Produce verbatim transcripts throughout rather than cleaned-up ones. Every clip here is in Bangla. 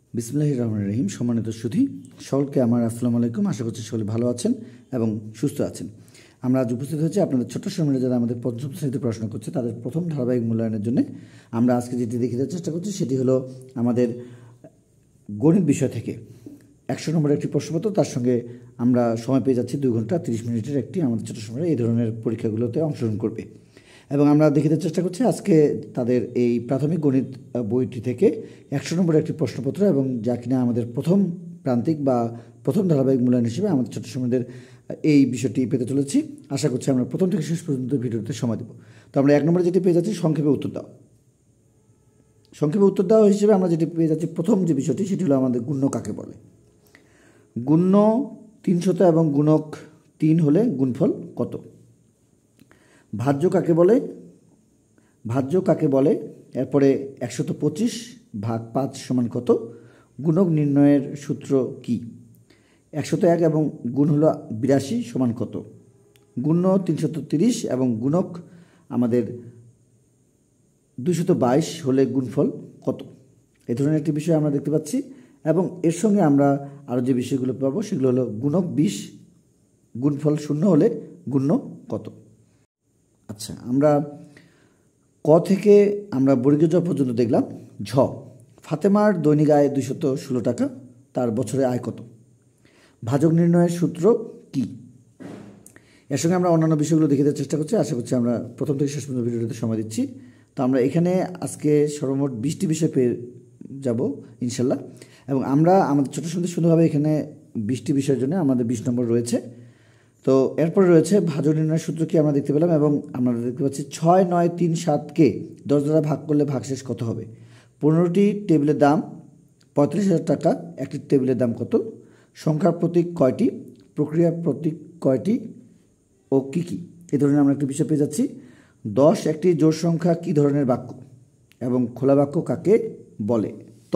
বিসমিল্লাহির রহমানির রহিম। সম্মানিত সুধী সকলকে আমার আসসালামু আলাইকুম। আশা করছি সকলে ভালো আছেন এবং সুস্থ আছেন। আমরা আজ উপস্থিত হয়েছি আপনাদের ছোট্ট সময়ে যারা আমাদের পঞ্চম শ্রেণীতে পড়াশোনা করছে তাদের প্রথম ধারাবাহিক মূল্যায়নের জন্য। আমরা আজকে যেটি দেখে দেওয়ার চেষ্টা করছি সেটি হলো আমাদের গণিত বিষয় থেকে একশো নম্বরের একটি প্রশ্নপত্র, তার সঙ্গে আমরা সময় পেয়ে যাচ্ছি দুই ঘন্টা তিরিশ মিনিটের একটি আমাদের ছোটো সময়ে এই ধরনের পরীক্ষাগুলোতে অংশগ্রহণ করবে এবং আমরা দেখে দেওয়ার চেষ্টা করছি আজকে তাদের এই প্রাথমিক গণিত বইটি থেকে একশো নম্বরের একটি প্রশ্নপত্র এবং যা কিনা আমাদের প্রথম প্রান্তিক বা প্রথম ধারাবাহিক মূল্যায়ন হিসেবে আমাদের ছোটো সময়দের এই বিষয়টি পেতে চলেছি। আশা করছি আমরা প্রথম থেকে শেষ পর্যন্ত ভিডিওতে সময় দেবো। তো আমরা এক নম্বরে যেটি পেয়ে যাচ্ছি সংক্ষেপে উত্তর দাও। সংক্ষেপে উত্তর দেওয়া হিসেবে আমরা যেটি পেয়ে যাচ্ছি প্রথম যে বিষয়টি সেটি হলো আমাদের গুণ্য কাকে বলে। গুণ্য তিনশত এবং গুণক তিন হলে গুণফল কত? ভাজ্য কাকে বলে? ভাজ্য কাকে বলে? এরপরে একশত পঁচিশ ভাগ পাঁচ সমান কত? গুণক নির্ণয়ের সূত্র কি? একশত এক এবং গুণ হলো বিরাশি সমান কত? গুণ্য তিনশত তিরিশ এবং গুণক আমাদের দুইশত বাইশ হলে গুণফল কত? এই ধরনের একটি বিষয় আমরা দেখতে পাচ্ছি এবং এর সঙ্গে আমরা আরও যে বিষয়গুলো পাবো সেগুলো হলো গুণক বিশ গুণফল শূন্য হলে গুণ্য কত? আচ্ছা, আমরা ক থেকে আমরা বর্গীয় জ পর্যন্ত দেখলাম। ঝ, ফাতেমার দৈনিক আয় দুইশত ষোলো টাকা, তার বছরে আয় কত? ভাজক নির্ণয়ের সূত্র কি? এর সঙ্গে আমরা অন্যান্য বিষয়গুলো দেখে দেওয়ার চেষ্টা করছি। আশা করছি আমরা প্রথম থেকে শেষ পর্যন্ত ভিডিওতে সময় দিচ্ছি। তো আমরা এখানে আজকে সর্বমোট বিশটি বিষয় পেয়ে যাব ইনশাল্লাহ এবং আমরা আমাদের ছোটো সুন্দর সুন্দরভাবে এখানে বিশটি বিষয়ের জন্য আমাদের বিশ নম্বর রয়েছে। তো এরপরে রয়েছে ভাজক নির্ণয়ের সূত্র কি আমরা দেখতে পেলাম এবং আমরা দেখতে পাচ্ছি ছয় নয় তিন সাতকে দশ দ্বারা ভাগ করলে ভাগশেষ কত হবে? পনেরোটি টেবিলের দাম পঁয়ত্রিশ হাজার টাকা, একটি টেবিলের দাম কত? সংখ্যার প্রতীক কয়টি? প্রক্রিয়ার প্রতীক কয়টি ও কী কী? এই ধরনের আমরা একটি বিষয় পেয়ে যাচ্ছি। দশ একটি জোড় সংখ্যা কী ধরনের বাক্য এবং খোলা বাক্য কাকে বলে? ত।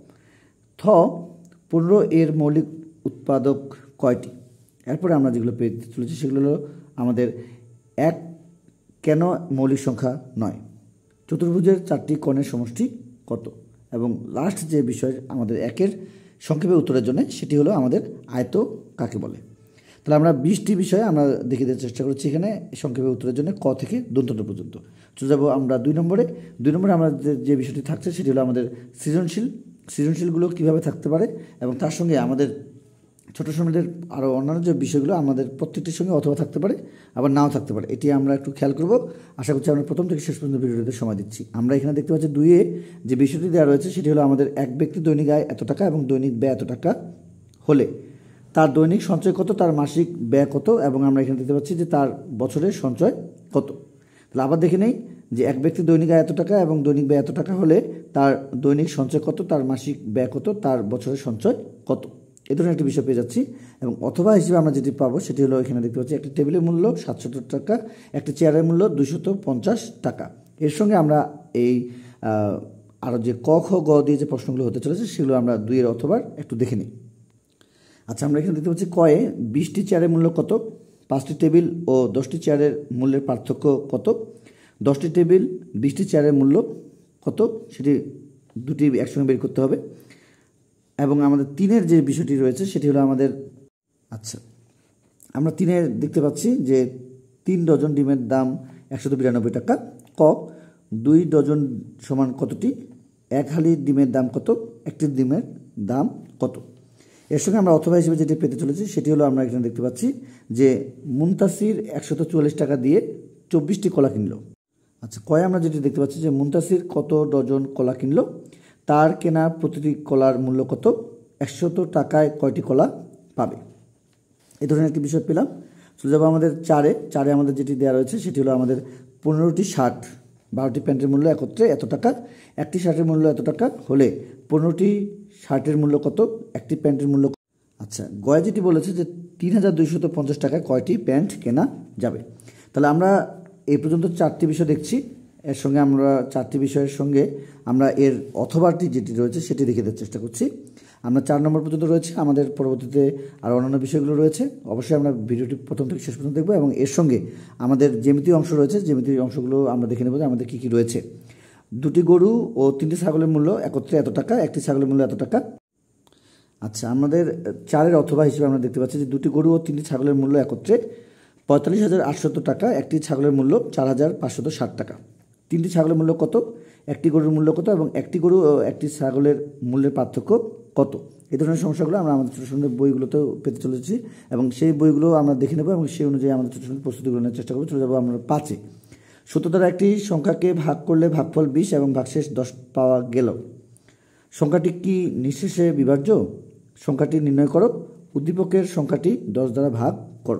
থ, পনেরো এর মৌলিক উৎপাদক কয়টি? এরপরে আমরা যেগুলো পেয়ে চলেছি সেগুলো হলো আমাদের এক কেন মৌলিক সংখ্যা নয়? চতুর্ভুজের চারটি কোণের সমষ্টি কত? এবং লাস্ট যে বিষয় আমাদের একের সংক্ষেপে উত্তরের জন্য সেটি হলো আমাদের আয়ত কাকে বলে। তাহলে আমরা বিশটি বিষয়ে আমরা দেখে দেওয়ার চেষ্টা করছি এখানে সংক্ষেপে উত্তরের জন্য ক থেকে দন্তন পর্যন্ত। চলে যাবো আমরা দুই নম্বরে। দুই নম্বরে আমরা যে বিষয়টি থাকছে সেটি হলো আমাদের সৃজনশীল সৃজনশীলগুলো কীভাবে থাকতে পারে এবং তার সঙ্গে আমাদের ছোটো সময়দের আরও অন্যান্য যে বিষয়গুলো আমাদের প্রত্যেকটির সঙ্গে অথবা থাকতে পারে আবার নাও থাকতে পারে, এটি আমরা একটু খেয়াল করব। আশা করছি আমরা প্রথম থেকে শেষ পর্যন্ত ভিডিওতে সময় দিচ্ছি। আমরা এখানে দেখতে পাচ্ছি দুইয়ে যে বিষয়টি দেওয়া রয়েছে সেটি হলো আমাদের এক ব্যক্তি দৈনিক আয় এত টাকা এবং দৈনিক ব্যয় এত টাকা হলে তার দৈনিক সঞ্চয় কত, তার মাসিক ব্যয় কত এবং আমরা এখানে দেখতে পাচ্ছি যে তার বছরের সঞ্চয় কত। তাহলে আবার দেখে নেই যে এক ব্যক্তি দৈনিক আয় এত টাকা এবং দৈনিক ব্যয় এত টাকা হলে তার দৈনিক সঞ্চয় কত, তার মাসিক ব্যয় কত, তার বছরের সঞ্চয় কত। এই ধরনের একটি বিষয় পেয়ে যাচ্ছি এবং অথবা হিসেবে আমরা যেটি পাবো সেটি হলো এখানে দেখতে পাচ্ছি একটি টেবিলের মূল্য সাতশত টাকা, একটি চেয়ারের মূল্য দুইশত পঞ্চাশ টাকা। এর সঙ্গে আমরা এই আরও যে ক খ গ দিয়ে যে প্রশ্নগুলো হতে চলেছে সেগুলো আমরা দুইয়ের অথবা একটু দেখে নিই। আচ্ছা, আমরা এখানে দেখতে পাচ্ছি কয়ে বিশটি চেয়ারের মূল্য কত? পাঁচটি টেবিল ও দশটি চেয়ারের মূল্যের পার্থক্য কত? দশটি টেবিল বিশটি চেয়ারের মূল্য কত সেটি দুটি একসঙ্গে বের করতে হবে এবং আমাদের তিনের যে বিষয়টি রয়েছে সেটি হলো আমাদের আচ্ছা আমরা তিনের দেখতে পাচ্ছি যে তিন ডজন ডিমের দাম একশত বিরানব্বই টাকা। ক, দুই ডজন সমান কতটি? এক হালি ডিমের দাম কত? একটি ডিমের দাম কত? এর সঙ্গে আমরা অথবা হিসেবে যেটি পেতে চলেছি সেটি হলো আমরা এখানে দেখতে পাচ্ছি যে মুনতাসির একশত চুয়াল্লিশ টাকা দিয়ে চব্বিশটি কলা কিনলো। আচ্ছা, কয়ে আমরা যেটি দেখতে পাচ্ছি যে মুনতাসির কত ডজন কলা কিনলো, তার কেনা প্রতিটি কলার মূল্য কত, একশত টাকায় কয়টি কলা পাবে? এই ধরনের একটি বিষয় পেলাম। চলে যাবো আমাদের চারে। চারে আমাদের যেটি দেওয়া রয়েছে সেটি হলো আমাদের পনেরোটি শার্ট বারোটি প্যান্টের মূল্য একত্রে এত টাকা, একটি শার্টের মূল্য এত টাকা হলে পনেরোটি শার্টের মূল্য কত, একটি প্যান্টের মূল্য। আচ্ছা, গয় যেটি বলেছে যে তিন হাজার দুইশত পঞ্চাশ টাকায় কয়টি প্যান্ট কেনা যাবে? তাহলে আমরা এই পর্যন্ত চারটি বিষয় দেখছি। এর সঙ্গে আমরা চারটি বিষয়ের সঙ্গে আমরা এর অথবাটি যেটি রয়েছে সেটি দেখে দেওয়ার চেষ্টা করছি। আমরা চার নম্বর পর্যন্ত রয়েছে, আমাদের পরবর্তীতে আর অন্যান্য বিষয়গুলো রয়েছে। অবশ্যই আমরা ভিডিওটি প্রথম থেকে শেষ পর্যন্ত দেখব এবং এর সঙ্গে আমাদের জ্যামিতি অংশ রয়েছে, জ্যামিতি অংশগুলো আমরা দেখে নেব যে আমাদের কী কী রয়েছে। দুটি গরু ও তিনটি ছাগলের মূল্য একত্রে এত টাকা, একটি ছাগলের মূল্য এত টাকা। আচ্ছা, আমাদের চারের অথবা হিসেবে আমরা দেখতে পাচ্ছি যে দুটি গরু ও তিনটি ছাগলের মূল্য একত্রে পঁয়তাল্লিশ হাজার আটশত টাকা, একটি ছাগলের মূল্য চার হাজার পাঁচশত ষাট টাকা। তিনটি ছাগলের মূল্য কত, একটি গরুর মূল্য কত এবং একটি গরু ও একটি ছাগলের মূল্যের পার্থক্য কত? এই ধরনের সমস্যাগুলো আমরা আমাদের ছোট সুন্দর বইগুলোতেও পেতে চলেছি এবং সেই বইগুলো আমরা দেখে নেব এবং সেই অনুযায়ী আমাদের ছোট সুন্দর প্রস্তুতিগুলো নেওয়ার চেষ্টা করবো। চলে যাবো আমরা পাঁচে। সূত্র দ্বারা একটি সংখ্যাকে ভাগ করলে ভাগফল বিশ এবং ভাগশেষ দশ পাওয়া গেল। সংখ্যাটি কি নিঃশেষে বিভাজ্য? সংখ্যাটি নির্ণয় করো। উদ্দীপকের সংখ্যাটি দশ দ্বারা ভাগ করো।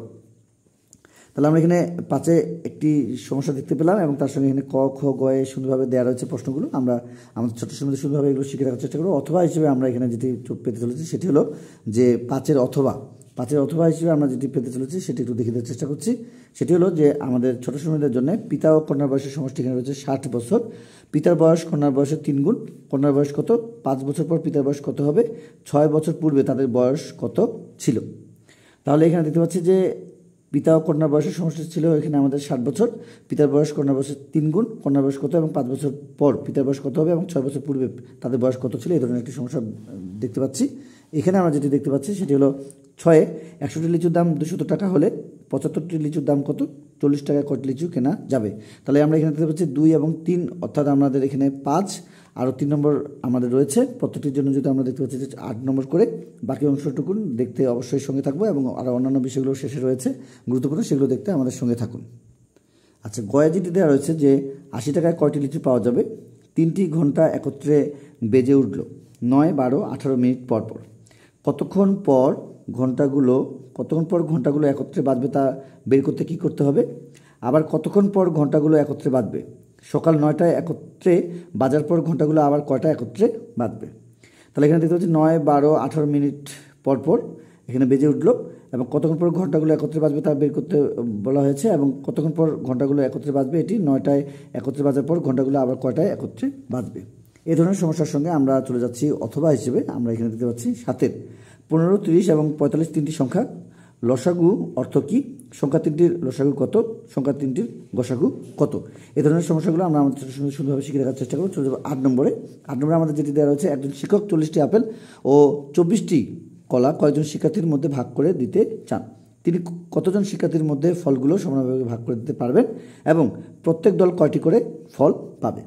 তাহলে আমরা এখানে পাঁচে একটি সমস্যা দেখতে পেলাম এবং তার সঙ্গে এখানে ক খ গয়ে সুন্দরভাবে দেওয়া রয়েছে প্রশ্নগুলো। আমরা আমাদের ছোট সময় সুন্দরভাবে এগুলো শিখে রাখার চেষ্টা করবো। অথবা হিসেবে আমরা এখানে যেটি পেতে চলেছি সেটি হলো যে পাঁচের অথবা পাঁচের অথবা হিসেবে আমরা যেটি পেতে চলেছি সেটি একটু দেখে দেওয়ার চেষ্টা করছি। সেটি হলো যে আমাদের ছোট সময়দের জন্য পিতা ও কন্যার বয়সের সমষ্টি এখানে রয়েছে ষাট বছর। পিতার বয়স কন্যার বয়সের তিন গুণ। কন্যার বয়স কত? পাঁচ বছর পর পিতার বয়স কত হবে? ছয় বছর পূর্বে তাদের বয়স কত ছিল? তাহলে এখানে দেখতে পাচ্ছি যে পিতা ও কন্যার বয়সের সমষ্টি ছিল এখানে আমাদের ষাট বছর। পিতার বয়স কন্যার বয়সের তিন গুণ। কন্যার বয়স কত এবং পাঁচ বছর পর পিতার বয়স কত হবে এবং ছয় বছর পূর্বে তাদের বয়স কত ছিল, এই ধরনের একটি সমস্যা দেখতে পাচ্ছি। এখানে আমরা যেটি দেখতে পাচ্ছি সেটি হলো ছয়ে একশোটি লিচুর দাম দুশো টাকা হলে পঁচাত্তরটি লিচুর দাম কত? চল্লিশ টাকায় কটি লিচু কেনা যাবে? তাহলে আমরা এখানে দেখতে পাচ্ছি দুই এবং তিন, অর্থাৎ আমাদের এখানে পাঁচ আরও তিন নম্বর আমাদের রয়েছে। প্রত্যেকটির জন্য যদি আমরা দেখতে পাচ্ছি যে আট নম্বর করে, বাকি অংশটুকু দেখতে অবশ্যই সঙ্গে থাকবো এবং আরও অন্যান্য বিষয়গুলো শেষে রয়েছে গুরুত্বপূর্ণ, সেগুলো দেখতে আমাদের সঙ্গে থাকুন। আচ্ছা, গয়া যেটি দেওয়া রয়েছে যে আশি টাকায় কয়টি লিচু পাওয়া যাবে? তিনটি ঘন্টা একত্রে বেজে উঠল নয় বারো আঠারো মিনিট পর পর। কতক্ষণ পর ঘন্টাগুলো কতক্ষণ পর ঘন্টাগুলো একত্রে বাজবে তা বের করতে কী করতে হবে? আবার কতক্ষণ পর ঘন্টাগুলো একত্রে বাজবে? সকাল নয়টায় একত্রে বাজার পর ঘন্টাগুলো আবার কয়টা একত্রে বাজবে? তাহলে এখানে দেখতে পাচ্ছি নয় বারো আঠারো মিনিট পর পর এখানে বেজে উঠলো এবং কতক্ষণ পর ঘন্টাগুলো একত্রে বাজবে তা বের করতে বলা হয়েছে এবং কতক্ষণ পর ঘন্টাগুলো একত্রে বাজবে এটি নয়টায় একত্রে বাজার পর ঘন্টাগুলো আবার কয়টায় একত্রে বাজবে। এই ধরনের সমস্যার সঙ্গে আমরা চলে যাচ্ছি অথবা হিসেবে। আমরা এখানে দেখতে পাচ্ছি সাতের পনেরো তিরিশ এবং পঁয়তাল্লিশ তিনটি সংখ্যা লসাগু অর্থ কী? সংখ্যা তিনটির লসাগু কত? সংখ্যা তিনটির গসাগু কত? এই ধরনের সমস্যাগুলো আমরা আমাদের সুন্দর সুন্দরভাবে শিখে রাখার চেষ্টা করব। চলে যাবো আট নম্বরে। আট নম্বরে আমাদের যেটি দেওয়া রয়েছে একজন শিক্ষক চল্লিশটি আপেল ও চব্বিশটি কলা কয়েকজন শিক্ষার্থীর মধ্যে ভাগ করে দিতে চান। তিনি কতজন শিক্ষার্থীর মধ্যে ফলগুলো সমানভাবে ভাগ করে দিতে পারবেন এবং প্রত্যেক দল কয়টি করে ফল পাবে?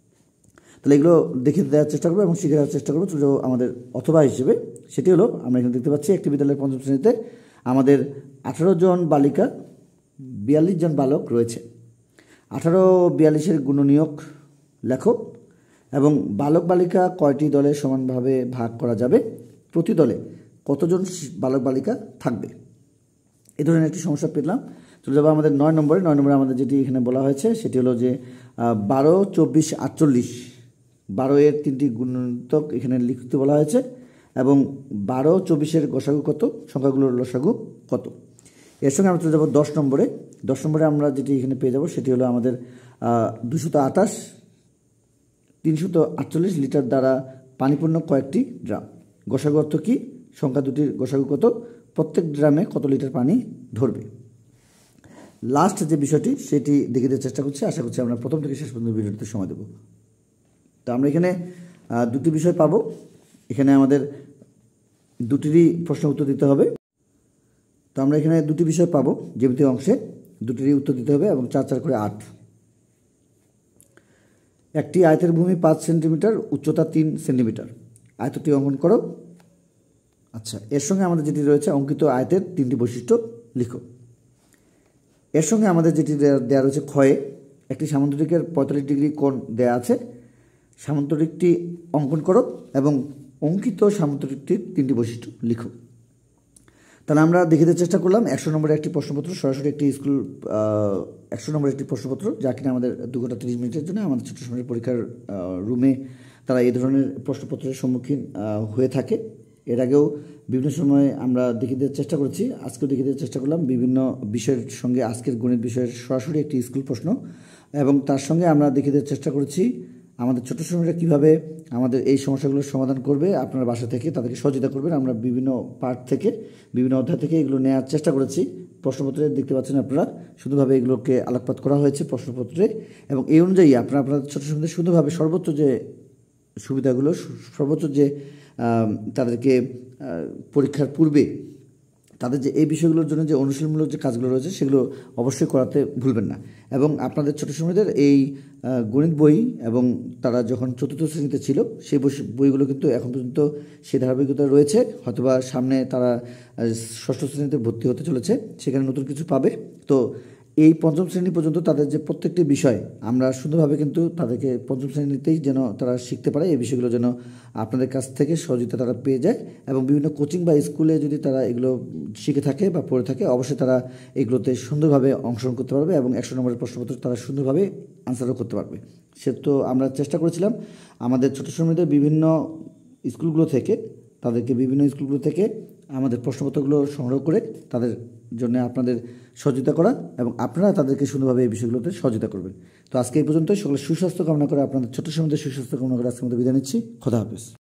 তাহলে এগুলো দেখে দেওয়ার চেষ্টা করবো এবং শিখে দেওয়ার চেষ্টা করবো। চলে যাবো আমাদের অথবা হিসেবে। সেটি হলো আমরা এখানে দেখতে পাচ্ছি একটি বিদ্যালয়ের পঞ্চম শ্রেণীতে আমাদের আঠারো জন বালিকা বিয়াল্লিশ জন বালক রয়েছে। আঠারো বিয়াল্লিশের গুণনীয়ক লেখো এবং বালক বালিকা কয়টি দলে সমানভাবে ভাগ করা যাবে? প্রতি দলে কতজন বালক বালিকা থাকবে? এই ধরনের একটি সমস্যা পেলাম। চলে যাবো আমাদের নয় নম্বরে। নয় নম্বরে আমাদের যেটি এখানে বলা হয়েছে সেটি হলো যে বারো চব্বিশ আটচল্লিশ, বারো এর তিনটি গুণিতক এখানে লিখতে বলা হয়েছে এবং বারো চব্বিশের গসাগু কত? সংখ্যাগুলোর লসাগু কত? এর সঙ্গে আমরা চলে যাবো দশ নম্বরে। দশ নম্বরে আমরা যেটি এখানে পেয়ে যাব সেটি হলো আমাদের দুশত আঠাশ তিনশত আটচল্লিশ লিটার দ্বারা পানিপূর্ণ কয়েকটি ড্রাম। গসাগু অর্থ কী? সংখ্যা দুটির গসাগু কত? প্রত্যেক ড্রামে কত লিটার পানি ধরবে? লাস্ট যে বিষয়টি সেটি দেখে দেওয়ার চেষ্টা করছি। আশা করছি আমরা প্রথম থেকে শেষ পর্যন্ত ভিডিওতে সময় দেব। তো আমরা এখানে দুটি বিষয় পাবো। এখানে আমাদের দুটিরই প্রশ্ন উত্তর দিতে হবে। তো আমরা এখানে দুটি বিষয় পাবো জ্যামিতীয় অংশে, দুটিরই উত্তর দিতে হবে এবং চার চার করে আট। একটি আয়তের ভূমি পাঁচ সেন্টিমিটার, উচ্চতা তিন সেন্টিমিটার। আয়তটি অঙ্কন করো। আচ্ছা, এর সঙ্গে আমাদের যেটি রয়েছে অঙ্কিত আয়তের তিনটি বৈশিষ্ট্য লিখো। এর সঙ্গে আমাদের যেটি দেওয়া রয়েছে ক্ষয়ে একটি সামান্তরিকের পঁয়তাল্লিশ ডিগ্রি কোণ দেওয়া আছে। সামান্তরিকটি অঙ্কন করো এবং অঙ্কিত সামান্তরিকটির তিনটি বৈশিষ্ট্য লিখো। তাহলে আমরা দেখে দেওয়ার চেষ্টা করলাম একশো নম্বরের একটি প্রশ্নপত্র, সরাসরি একটি স্কুল একশো নম্বরের একটি প্রশ্নপত্র, যা কিনা আমাদের দু ঘন্টা তিরিশ মিনিটের জন্য আমাদের ছোটো সময়ের পরীক্ষার রুমে তারা এই ধরনের প্রশ্নপত্রের সম্মুখীন হয়ে থাকে। এর আগেও বিভিন্ন সময় আমরা দেখে দেওয়ার চেষ্টা করেছি, আজকেও দেখে দেওয়ার চেষ্টা করলাম বিভিন্ন বিষয়ের সঙ্গে আজকের গণিত বিষয়ের সরাসরি একটি স্কুল প্রশ্ন এবং তার সঙ্গে আমরা দেখে দেওয়ার চেষ্টা করেছি আমাদের ছোটো সময়রা কীভাবে আমাদের এই সমস্যাগুলোর সমাধান করবে। আপনার বাসা থেকে তাদেরকে সহযোগিতা করবেন। আমরা বিভিন্ন পার্ট থেকে বিভিন্ন অধ্যায় থেকে এগুলো নেওয়ার চেষ্টা করেছি। প্রশ্নপত্রে দেখতে পাচ্ছেন আপনারা শুধুভাবে এগুলোকে আলোকপাত করা হয়েছে প্রশ্নপত্রে এবং এই অনুযায়ী আপনারা আপনার ছোটো সময় সুন্দরভাবে সর্বোচ্চ যে সুবিধাগুলো সর্বোচ্চ যে তাদেরকে পরীক্ষার পূর্বে তাদের যে এই বিষয়গুলোর জন্য যে অনুশীলনমূলক যে কাজগুলো রয়েছে সেগুলো অবশ্যই করাতে ভুলবেন না। এবং আপনাদের ছোটো সময়দের এই গণিত বই এবং তারা যখন চতুর্থ শ্রেণীতে ছিল সেই বইগুলো কিন্তু এখন পর্যন্ত সেই ধারাবাহিকতা রয়েছে, হয়তোবা সামনে তারা ষষ্ঠ শ্রেণীতে ভর্তি হতে চলেছে, সেখানে নতুন কিছু পাবে। তো এই পঞ্চম শ্রেণী পর্যন্ত তাদের যে প্রত্যেকটি বিষয় আমরা সুন্দরভাবে কিন্তু তাদেরকে পঞ্চম শ্রেণীতেই যেন তারা শিখতে পারে, এই বিষয়গুলো যেন আপনাদের কাছ থেকে সহযোগিতা তারা পেয়ে যায়। এবং বিভিন্ন কোচিং বা স্কুলে যদি তারা এগুলো শিখে থাকে বা পড়ে থাকে, অবশ্যই তারা এগুলোতে সুন্দরভাবে অংশগ্রহণ করতে পারবে এবং একশো নম্বরের প্রশ্নপত্র তারা সুন্দরভাবে আনসারও করতে পারবে। সে তো আমরা চেষ্টা করেছিলাম আমাদের ছোটো শ্রেণীদের বিভিন্ন স্কুলগুলো থেকে তাদেরকে বিভিন্ন স্কুলগুলো থেকে আমাদের প্রশ্নপত্রগুলো সংগ্রহ করে তাদের জন্য আপনাদের সহযোগিতা করা এবং আপনারা তাদেরকে সুন্দরভাবে এই বিষয়গুলোতে সহযোগিতা করবেন। তো আজকে এই পর্যন্তই। সকলের সুস্বাস্থ্য কামনা করে আপনাদের ছোট শ্রেণীদের সুস্বাস্থ্য কামনা করে আজকের মতো বিদায় নিচ্ছি। খোদা হাফেজ।